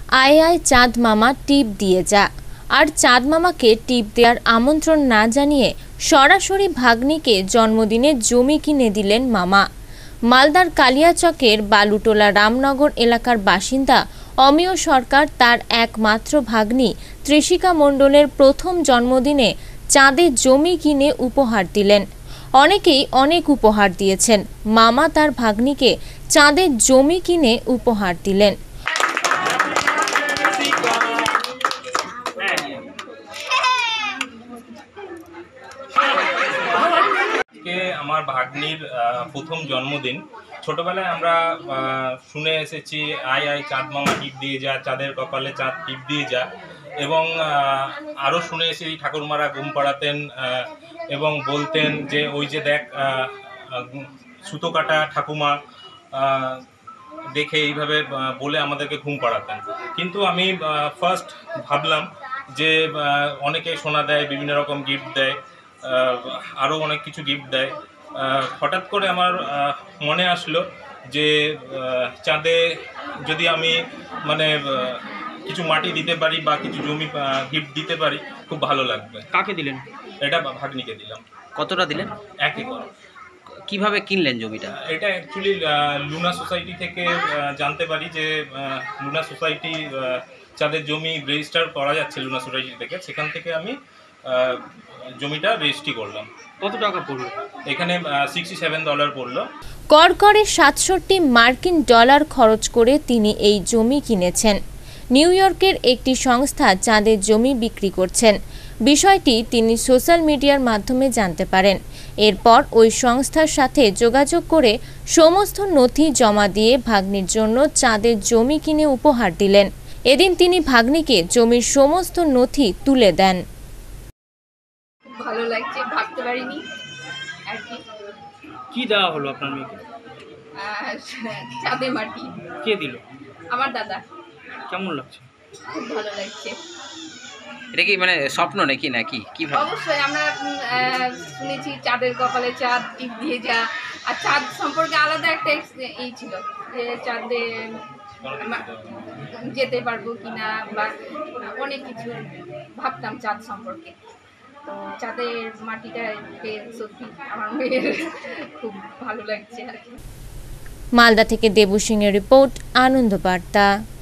আয় আয় চাঁদ মামা টিপ দিয়ে যা। আর চাঁদ মামাকে টিপ দেওয়ার আমন্ত্রণ না জানিয়ে সরাসরি ভাগ্নিকে জন্মদিনে জমি কিনে দিলেন মামা। মালদার কালিয়াচকের বালুটোলা রামনগর এলাকার বাসিন্দা অমিয় সরকার তার একমাত্র ভাগ্নি ত্রিশিকা মণ্ডলের প্রথম জন্মদিনে চাঁদের জমি কিনে উপহার দিলেন। অনেকেই অনেক উপহার দিয়েছেন, মামা তার ভাগ্নিকে চাঁদের জমি কিনে উপহার দিলেন। আমার ভাগ্নির প্রথম জন্মদিন। ছোটবেলায় আমরা শুনে এসেছি আয় আয় চাঁদ মামা টিপ দিয়ে যা, চাঁদের কপালে চাঁদ টিপ দিয়ে যা, এবং আরও শুনে এসেছি ঠাকুরমারা ঘুম পাড়াতেন এবং বলতেন যে ওই যে দেখ সুতো কাটা ঠাকুমা, দেখে এইভাবে বলে আমাদেরকে ঘুম পাড়াতেন। কিন্তু আমি ফার্স্ট ভাবলাম যে অনেকে সোনা দেয়, বিভিন্ন রকম গিফট দেয়, আরও অনেক কিছু গিফট দেয়। হঠাৎ করে আমার মনে আসলো যে চাঁদে যদি আমি কিছু মাটি দিতে পারি বা কিছু জমি গিফট দিতে পারি, খুব ভালো লাগবে। কাকে দিলেন? এটা ভাগ্নিকে দিলাম। কতটা দিলেন? 1 একর। কিভাবে কিনলেন জমিটা? এটা অ্যাকচুয়ালি লুনা সোসাইটি থেকে জানতে পারি যে লুনা সোসাইটি চাঁদের জমি রেজিস্টার করা যাচ্ছে লুনা সোসাইটি থেকে, সেখান থেকে আমি জমিটা রেজিস্ট্রি করলাম। কত টাকা পড়লো? এখানে $67 পড়লো। করকরে 67 মার্কিন ডলার খরচ করে তিনি এই জমি কিনেছেন। নিউ ইয়র্কের একটি সংস্থা চাঁদের জমি বিক্রি করছেন। বিষয়টি তিনি সোশ্যাল মিডিয়ার মাধ্যমে জানতে পারেন। এরপর ওই সংস্থার সাথে যোগাযোগ করে সমস্ত নথি জমা দিয়ে ভাগ্নির জন্য চাঁদের জমি কিনে উপহার দিলেন। এদিন তিনি ভাগ্নিকে জমির সমস্ত নথি তুলে দেন। ভালো লাগছে, ভাবতে পারিনি আর কি। কি দেওয়া হলো আপনার মেয়েকে? চাঁদে মাটি। কে দিল? আমার দাদা। কেমন লাগছে? খুব ভালো লাগছে। এটা কি স্বপ্ন নাকি কিভাবে? অবশ্যই আমরা শুনেছি চাঁদের কপালে চাঁদ টিপ দিয়ে যা, আর চাঁদ সম্পর্কে আলাদা একটা এই ছিল যে চাঁদে যেতে পারবো কিনা, বা অনেক কিছু ভাবতাম চাঁদ সম্পর্কে। তো চাঁদের মাটিটা পেয়ে সত্যি আমার মেয়ের খুব ভালো লাগছে আর কি। মালদা থেকে দেবু সিংয়ের রিপোর্ট, আনন্দ বার্তা।